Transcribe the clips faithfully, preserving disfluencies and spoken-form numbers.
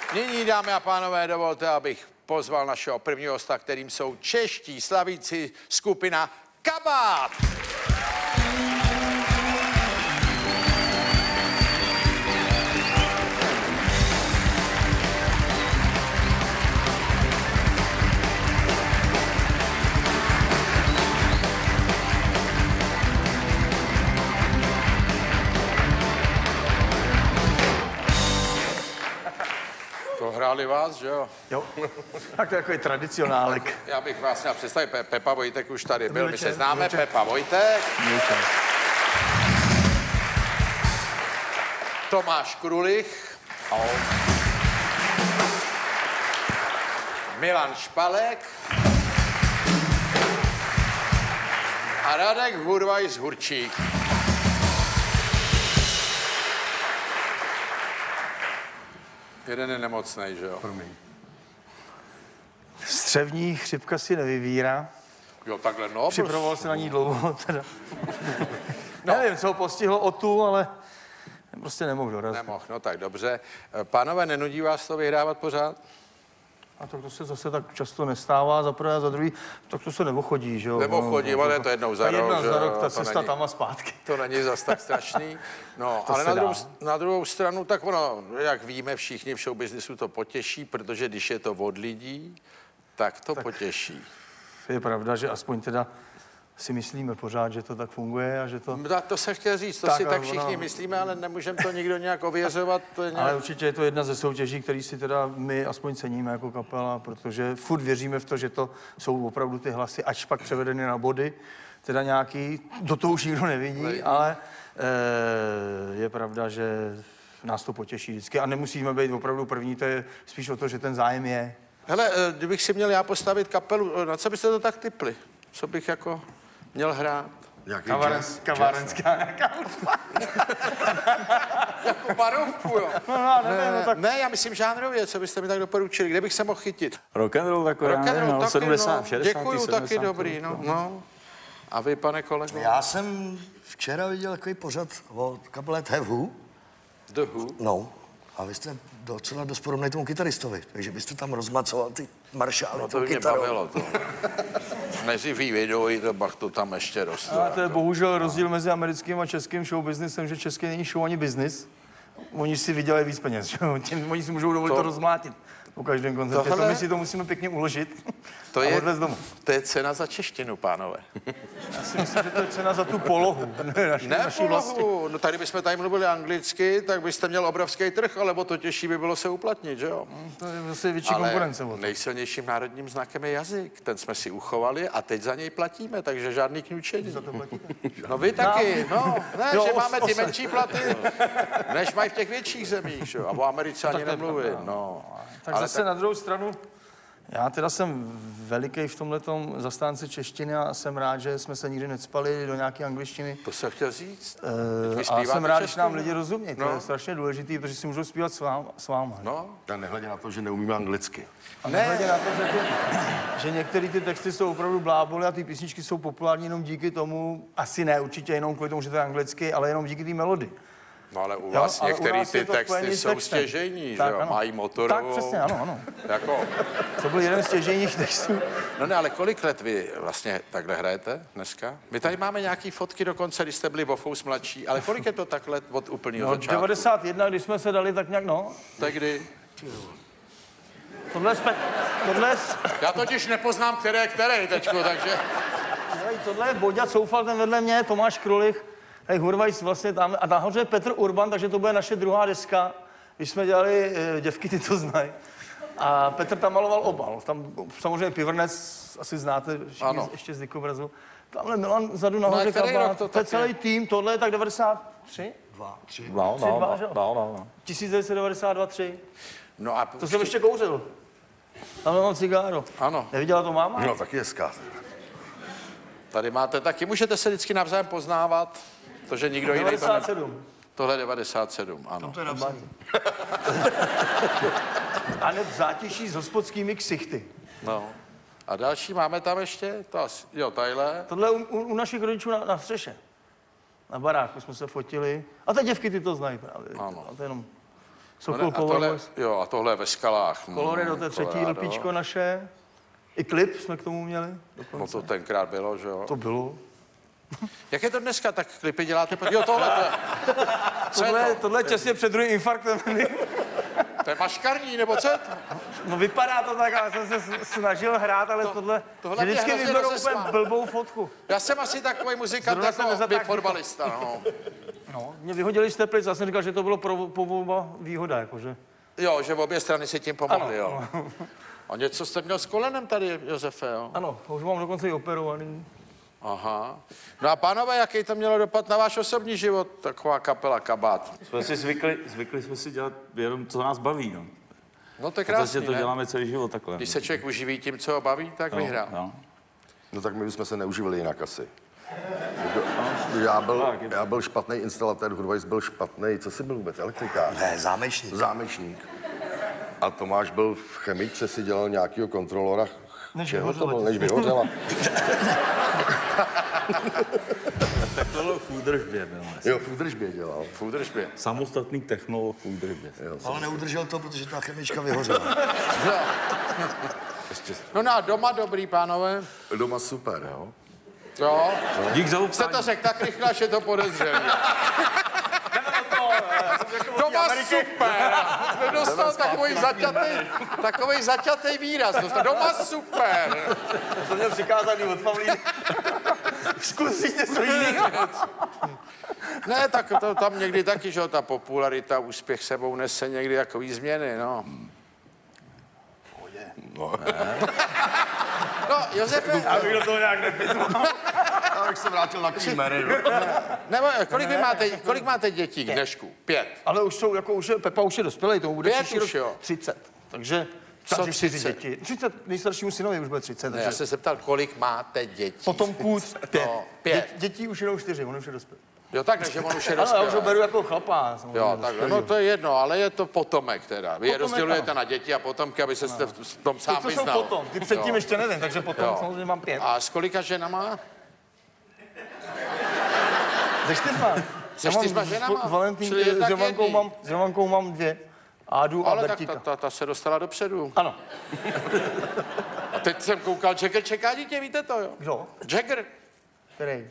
Nyní, dámy a pánové, dovolte, abych pozval našeho prvního hosta, kterým jsou čeští slavíci skupina Kabát. Hráli vás, že jo? Jo, tak to je takový tradicionálek. Já bych vás měl představit, Pe Pepa Vojtek už tady byl, my se známe, Pepa Vojtek. Tomáš Krulich. Ahoj. Milan Špalek. A Radek Hurvajs Hurčík. Jeden je nemocnej, že jo? Promiň. Střevní chřipka si nevybírá. Jo, takhle, no. Připravoval se na ní dlouho, teda. No. Nevím, co ho postihlo o tu, ale prostě nemohl dorazit. Nemohl, no tak dobře. Pánové, nenudí vás to vyhrávat pořád? A tak to se zase tak často nestává, za prvé a za druhý, tak to se neochodí, že jo? Neochodí, ale je to jednou za rok, jedna že za rok, jo? ta cesta tam a zpátky. To není zas tak strašný. No, ale na druhou, na druhou stranu, tak ono, jak víme všichni v showbiznisu, to potěší, protože když je to od lidí, tak to tak potěší. Je pravda, že aspoň teda si myslíme pořád, že to tak funguje a že to... Tak to se chtěl říct, to tak, si tak všichni ona... myslíme, ale nemůžeme to nikdo nějak ověřovat. To je nějak... Ale určitě je to jedna ze soutěží, který si teda my aspoň ceníme jako kapela, protože furt věříme v to, že to jsou opravdu ty hlasy, až pak převedeny na body, teda nějaký, do toho už nikdo nevidí, Nevidí. ale e, je pravda, že nás to potěší vždycky a nemusíme být opravdu první, to je spíš o to, že ten zájem je. Hele, kdybych si měl já postavit kapelu, na co byste to tak tipli? Co bych jako měl hrát? Kavárenská nějaká hudba. Jako barovku, jo. No, no, ne, ne, no, tak... ne, já myslím žánrově, co byste mi tak doporučili, kde bych se mohl chytit? Rock and roll takový, rock and roll, no, taky, sedmdesát, no. šedesát, Děkuju, sedmdesát, taky dobrý, no, no. A vy, pane kolego? Já jsem včera viděl takový pořad o kapele The Who. The Who? No. A vy jste docela dost podobný tomu kytaristovi, takže byste tam rozmacoval ty maršály, no, to by mě bavilo to. Neživý video, to pak to tam ještě roste. A to je bohužel rozdíl mezi americkým a českým showbiznesem, že český není show ani business. Oni si vydělají víc peněz, že? Oni si můžou dovolit to, to rozmlátit po každém koncertě. Tohle... To my si to musíme pěkně uložit to a je, odvést domů. To je cena za češtinu, pánové. Já si myslím, že to je cena za tu polohu. Naši, ne naší polohu, vlasti. no tady bychom tady mluvili anglicky, tak byste měl obrovský trh, alebo to těžší by bylo se uplatnit, že jo? To je zase větší ale konkurence. nejsilnějším národním znakem je jazyk. Ten jsme si uchovali a teď za něj platíme, takže žádný kňučení. Za to platíte? No vy taky, no. Ne, jo, že os, máme ty ose. menší platy, než mají v těch větších zemích, že jo? A o Americe ani nemluvím, no. Tak ale zase tak... na druhou stranu, já teda jsem veliký v tomhletom zastánce češtiny a jsem rád, že jsme se nikdy necpali do nějaké angličtiny. To jsem chtěl říct. E, a jsem rád, že nám lidi rozumějí. No. To je strašně důležité, protože si můžou zpívat s, vám, s váma. No. A nehledě na to, že neumíme anglicky. A nehledě na to, že, ty, že některé ty texty jsou opravdu bláboli a ty písničky jsou populární jenom díky tomu, asi ne určitě jenom kvůli tomu, že to je anglicky, ale jenom díky té melodii. No ale u vás jo, některé ty texty jsou stěžejní, že jo? Mají motorovou. Tak přesně, ano, ano. Jako... To byl jeden z stěžejních textů. No ne, ale kolik let vy vlastně takhle hrajete dneska? My tady máme nějaký fotky dokonce, když jste byli o fous mladší, ale kolik je to takhle od úplného no, začátku? devadesát jedna, když jsme se dali tak nějak, no. Tak kdy? Tohle je... Tohle... Já totiž nepoznám, které které teďko, takže... Tohle je Boďa Coufal, ten vedle mě, Tomáš Krulich. Hej, Hurvajs vlastně tam, a nahoře je Petr Urban, takže to bude naše druhá deska, když jsme dělali e, Děvky, ty to znají. A Petr tam maloval obal, tam samozřejmě Pivrnec, asi znáte všichni ještě z Dikobrazu. Tamhle Milan vzadu nahoře Kabát, to, to je celý tým, tohle je tak devadesát tři? Dva, tři. No, no, no, no, no. tisíc devět set devadesát dva, tři. No a... To jsem ještě kouřil. Tamhle mám cigáro. Ano. Neviděla to máma? No, taky hezká. Tady máte taky, můžete se vždycky navzájem poznávat. To, že nikdo jiný to devadesát sedm. Tohle je devadesát sedm, ano. Tam to je napsané. A ne v zátiší s hospodskými ksichty. No. A další máme tam ještě? To asi, jo, tadyhle. Tohle je u, u, u našich rodičů na, na střeše. Na baráku jsme se fotili. A ty děvky, ty to znají právě. Ano. A to jenom... Sokol a Power tohle, Boys. jo, a tohle ve skalách. Colorado, to je třetí Colorado. lpíčko naše. I klip jsme k tomu měli. No to tenkrát bylo, že jo. To bylo. Jak je to dneska, tak klipy děláte? Jo, tohle to je. Co je Tohle, to? tohle je těsně před druhým infarktem. To je maškarní, nebo co je to? No vypadá to tak, ale jsem se s- snažil hrát, ale To- tohle, tohle že mě vždycky hrozně vyberou úplně rozesmál. blbou fotku. Já jsem asi takový muzikant Zrovna jsem jako nezatáhl by fotbalista, no. No, mě vyhodili z Teplic, já jsem říkal, že to bylo pro, pro volba výhoda, jakože. Jo, že v obě strany si tím pomohli, Ano, jo. A něco jste měl s kolenem tady, Josefe, jo? Ano, už mám dokonce i operovaný. Aha. No a pánové, jaký to mělo dopad na váš osobní život, taková kapela Kabát? Jsme si zvykli, zvykli jsme si dělat jenom, co nás baví, no. No to je Protože krásný, to ne? děláme celý život takhle. Když se člověk uživí tím, co ho baví, tak vyhrál. No. No tak my bychom se neuživili jinak asi. Já byl, já byl špatný instalatér, Hurvajs byl špatný, co jsi byl vůbec, elektrikář? Ne, zámečník. Zámečník. A Tomáš byl v chemičce, si dělal nějakýho kontrolora. Než Čeho to vyhořela. byl, než vyhořela. Tak to bylo v údržbě, byl. Jo, v údržbě dělal. V údržbě. Samostatný technolog v údržbě. Jo, Ale neudržel to, protože ta chemička vyhořela. No. No, no a doma dobrý, pánové. Doma super, jo. Jo. Dík za Jste uptání. to řekl tak rychle, až je to podezřelé. Doma super. Nedostal takový zaťatý, takový zaťatý výraz. Dostal doma super. To měl přikázaný od Pavlíny. Zkusit něco jiného. Ne, tak to tam někdy taky, že jo, ta popularita, úspěch sebou nese někdy takový změny, no. No. No, Josefe, Já bych do toho nějak nepitval. Já bych se vrátil na Kýmery. nebo kolik, vy máte, kolik máte dětí k dnešku? Pět. Ale už jsou, jako už je, Pepa už je dospělej, tomu bude Pět příští už, rok jo. třicet. Takže Co takže čtyři třicet? děti. třicet, nejstaršímu synovi už bude třicet. Ne, já Takže jsem se ptal, kolik máte dětí. potom půd pět. No, pět. Dě, dětí už jenom čtyři, on už je dospělý. Jo, takhle, že on už je Ale já už ho dospělý. beru jako chlapa. samozřejmě Jo, takhle, dospělý. no to je jedno, ale je to potomek teda. Vy je Potomek, rozdělujete ano. na děti a potomky, aby se jste v tom sám To jsou vyznal. potom, ty předtím Jo. ještě nevím, takže potom Jo. samozřejmě mám pět. A s kolika ženama? Ze čtyřma. Se Já mám čtyřma s- ženama? Valentín, Čili je s tak Jovankou jedný. mám, s Jovankou mám dvě. Ádu a Ale tak Bertíka. ta, ta, ta se dostala dopředu. Ano. A teď jsem koukal, Jagger čeká dítě, víte to, jo? Kdo? Jagger. Který?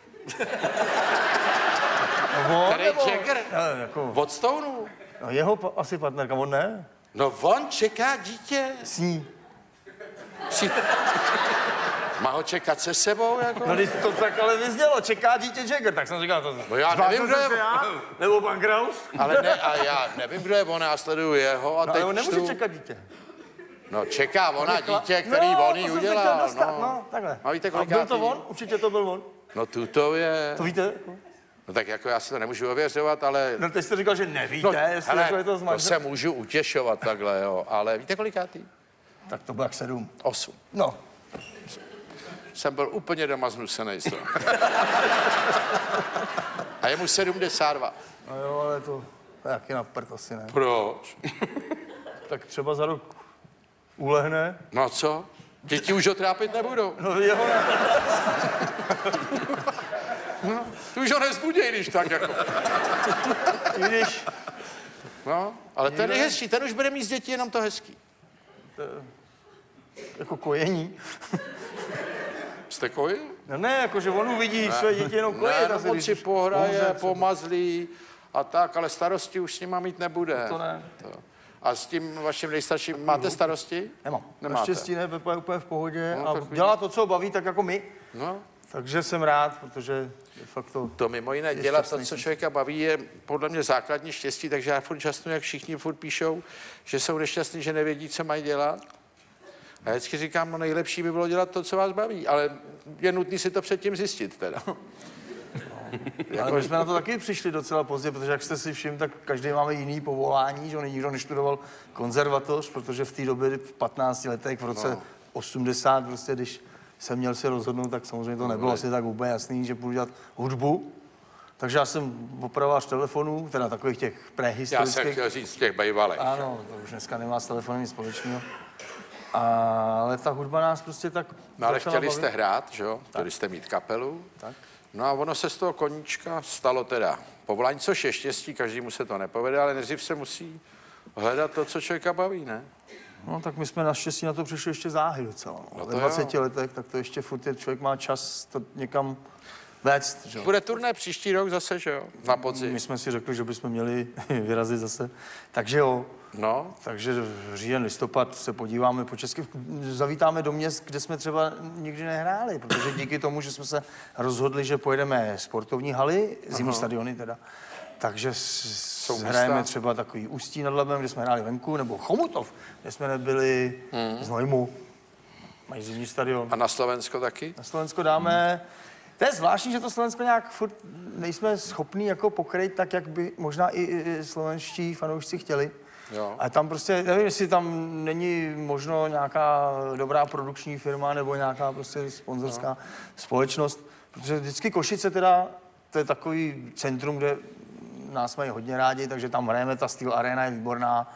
No, on, Který nebo- Jagger? Ne, jako, Od Stoneu. no, jeho pa, asi partnerka, on ne? No on čeká dítě. S ní. Si... Má ho čekat se sebou, jako? No, když to tak ale vyznělo, čeká dítě Jagger, tak jsem říkal, to... No já Zbláznil nevím, kdo jsem je- se já? Nebo pan Kraus? Ale ne, a já nevím, kdo je on, já sleduju jeho a No, teď ale on nemůže čtu... čekat dítě. No čeká ona Rychle. dítě, který no, on jí to jsem se chtěl udělal, dostat, no. no, takhle. A víte, byl to kolikátý? on? Určitě to byl on. No tuto je... To víte? No tak jako já si to nemůžu ověřovat, ale... No, teď jste říkal, že nevíte, jestli hele, jako je to z to manžel- se můžu utěšovat takhle, jo, ale víte kolikátý? Tak to bylo jak sedm. Osm. No, Jsem byl úplně doma znusený z toho. A je mu sedmdesát dva. no jo, ale to, to je jaký na prd asi ne. Proč? Tak třeba za rok ulehne. No a co? Děti už ho trápit nebudou. No jeho ne. Ty už ho nezbudí, když tak jako. I když No, ale ten je hezčí, ten už bude mít z dětí jenom to hezký. jako kojení. Jste kojil? No ne, jako že on uvidí své děti jenom Ne, kojet. no, asi, on když si už pohraje, umře třeba. pomazlí a tak, ale starosti už s nima mít nebude. To ne. A s tím vaším nejstarším máte starosti? Nemám. Nemáte. Naštěstí ne, Pepa je úplně v pohodě No, a tak vidíš. dělá to, co ho baví, tak jako my. No, Takže jsem rád, protože je fakt to... to mimo jiné Je dělat to, šťastný co jsem. člověka baví, je podle mě základní štěstí, takže já furt žasnu, jak všichni furt píšou, že jsou nešťastní, že nevědí, co mají dělat. A já vždycky říkám, no nejlepší by bylo dělat to, co vás baví, ale je nutné si to předtím zjistit teda. Ale my jsme na to taky přišli docela pozdě, protože jak jste si všimli, tak každý máme jiný povolání, že jo, nikdo neštudoval konzervatoř, protože v té době v patnácti letech, v roce No. osmdesát, prostě, když jsem měl se rozhodnout, tak samozřejmě to nebylo asi tak úplně jasný, že budu dělat hudbu. Takže já jsem opravář telefonů, teda takových těch Já jsem prehistorických. chtěl říct těch bejvalech. Ano, to už dneska nemá s telefonem nic společného. Ale ta hudba nás prostě tak No ale začala chtěli bavit. jste hrát, že jo? Chtěli jste mít kapelu. Tak. No a ono se z toho koníčka stalo teda povolání, což je štěstí, každému se to nepovede, ale nejdřív se musí hledat to, co člověka baví, ne? No tak my jsme naštěstí na to přišli ještě záhy docela. No No, to ve dvaceti letech, tak to ještě furt je, člověk má čas to někam vést. Že? Bude turné příští rok zase, že jo? Na podzim. My jsme si řekli, že bychom měli vyrazit zase. Takže jo. No, Takže říjen, listopad se podíváme po česky, zavítáme do měst, kde jsme třeba nikdy nehráli, protože díky tomu, že jsme se rozhodli, že pojedeme sportovní haly, zimní stadiony teda, takže s- hrajeme místa. třeba takový Ústí nad Labem, kde jsme hráli venku, nebo Chomutov, kde jsme nebyli z Nojmu, mají zimní stadion. a na Slovensko taky? Na Slovensko dáme... To je zvláštní, že to Slovensko nějak furt nejsme schopní jako pokrýt tak, jak by možná i, i slovenští fanoušci chtěli. Jo. A tam prostě, nevím, jestli tam není možno nějaká dobrá produkční firma nebo nějaká prostě sponzorská no. společnost, protože vždycky Košice teda, to je takový centrum, kde nás mají hodně rádi, takže tam hrajeme, ta Steel Arena je výborná.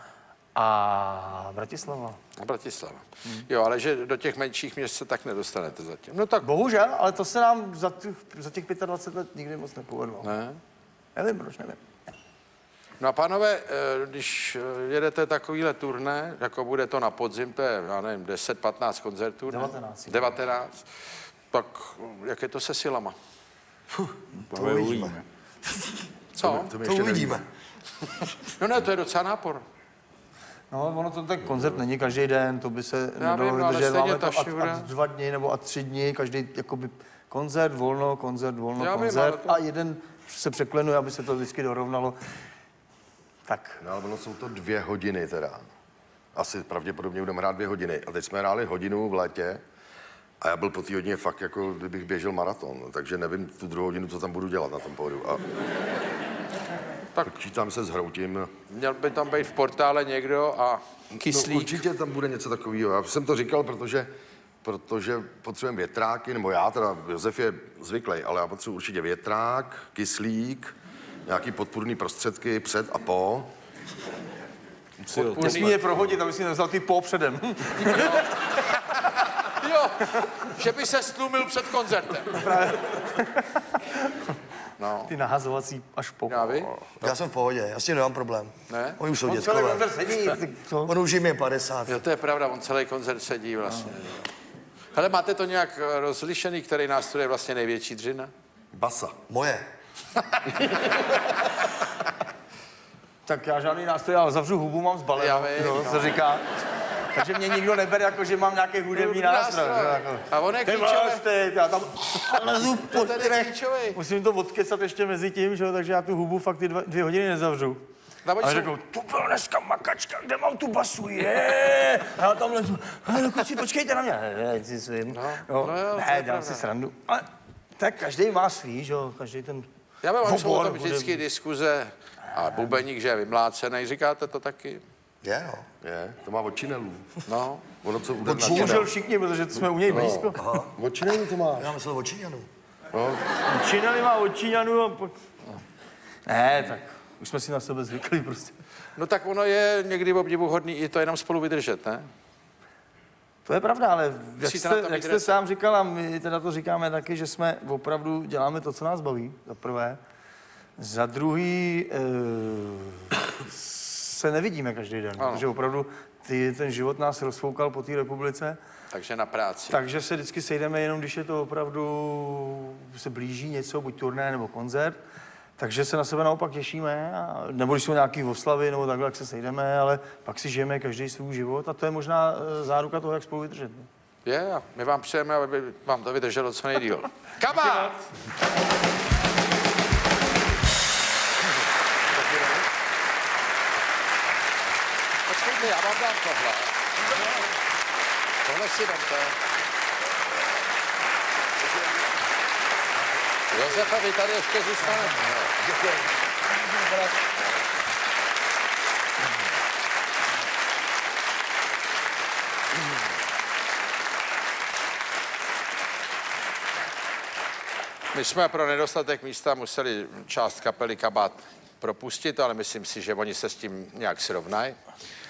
A Bratislava. A Bratislava. Hmm. Jo, ale že do těch menších měst se tak nedostanete zatím. No tak, Bohužel, ale to se nám za, těch, za těch dvacet pět let nikdy moc nepovedlo. ne? Nevím, proč nevím. No a pánové, eh, když eh, jedete takovýhle turné, jako bude to na podzim, to je, já nevím, deset patnáct koncertů, ne? devatenáct. devatenáct. Tak jak je to se silama? To uvidíme. Co? To uvidíme. No ne, to je docela nápor. No, ono to ten koncert není každý den, to by se Já nedalo vím, ale vydržet. stejně Máme ta to a, šňůra. a dva dny nebo a tři dny, každý jakoby koncert, volno, koncert, volno, Já vím, koncert ale to- a jeden se překlenuje, aby se to vždycky dorovnalo. Tak, No, ale ono jsou to dvě hodiny teda. Asi pravděpodobně budeme hrát dvě hodiny. A teď jsme hráli hodinu v létě a já byl po té hodině fakt jako kdybych běžel maraton. Takže nevím tu druhou hodinu, co tam budu dělat na tom pódiu. A tak počítám se s hroutím. Měl by tam být v portále někdo a No, kyslík. určitě tam bude něco takového. Já jsem to říkal, protože, protože potřebujeme větráky, nebo já teda, Josef je zvyklý, ale já potřebuji určitě větrák, kyslík, nějaký podpůrný prostředky před a po. nesmí je prohodit, aby si nevzal ty po předem. Jo, že by se stlumil před koncertem. No, Ty nahazovací až po. já vy? Já jsem v pohodě, já s tím nemám problém. Ne? Oni už jsou On celý dětkové. koncert sedí, ty, co? On už jim je padesát. Jo, to je pravda, on celý koncert sedí vlastně. Hele, máte to nějak eh, rozlišený, který nástroj je vlastně největší dřina? Basa. Moje. Tak já žádný nástroj, ale zavřu hubu, mám zbalenou, Já vím, jo, no. co říká. Takže mě nikdo nebere, jako že mám nějaký hudební nástroj. Nástroj. že jako. A on je Ty klíčový. máš teď, já tam lezu To pod ten je trech. klíčový. Musím to odkecat ještě mezi tím, že jo, takže já tu hubu fakt ty dva, dvě hodiny nezavřu. No, A řeknou, tu byl dneska makačka, kde mám tu basu, je. A já tam lezu, hele, kluci, počkejte na mě. Ne, si svým. No, No, no jo, to je ne, dám pravda. si srandu. Ale tak každý má svý, že jo, každý ten... Já mám jsou o obor tom vždycky hudební. diskuze. A bubeník, že je vymlácený, říkáte to taky? Je, no. Je, to má od činelů. No. Ono, co ude na Bohužel všichni, protože jsme u něj blízko. Od činelů to má. Já myslel o Číňanu. Číňany má od Číňanů a... po- Ne, tak už jsme si na sebe zvykli prostě. No tak ono je někdy obdivuhodný i to jenom spolu vydržet, ne? To je pravda, ale jak Musíte na jste, tom jak jste vydržet. sám říkal, a my teda to říkáme taky, že jsme opravdu děláme to, co nás baví, za prvé. Za druhý e, se nevidíme každý den, Ano. protože opravdu ty, ten život nás rozfoukal po té republice, Takže na práci. takže se vždycky sejdeme jenom, když je to opravdu, se blíží něco, buď turné nebo koncert. Takže se na sebe naopak těšíme, a, nebo když jsou nějaké oslavy, nebo takhle, jak se sejdeme, ale pak si žijeme každý svůj život a to je možná e, záruka toho, jak spolu vydržet. no. Je, a my vám přejeme, aby vám to vydrželo co nejdýl. Kabát! Počkejte, já vám dám tohle. Tohle si vemte. Josefa, vy tady ještě zůstanete. Děkuji. My jsme pro nedostatek místa museli část kapely Kabát propustit, ale myslím si, že oni se s tím nějak srovnají.